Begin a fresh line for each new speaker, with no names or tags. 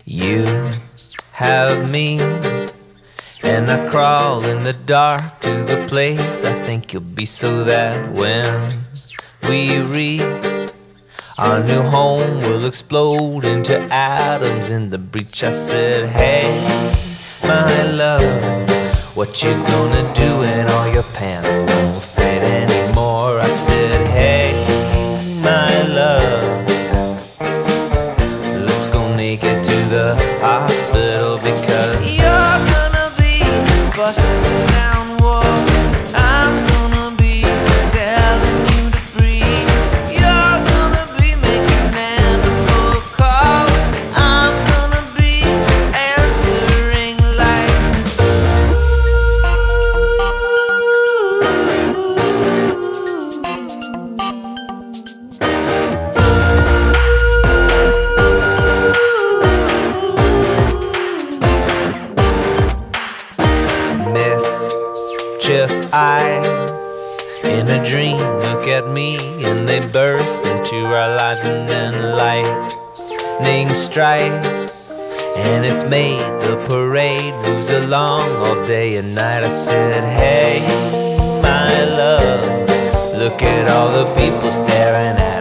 You have me, and I crawl in the dark to the place I think you'll be, so that when we reach our new home will explode into atoms in the breach. I said, hey, my love, what you gonna do when all your pants don't fit anymore? I said, hey, my love, let's go naked to the hospital, because you're gonna be busting down walls, I'm gonna be telling you to breathe. You're gonna be making animal calls, I'm gonna be answering mischief eyes in a dream look at me, and they burst into our lives, and then lightning strikes, and it's made the parade moves along all day and night. I said, hey, my love, look at all the people staring at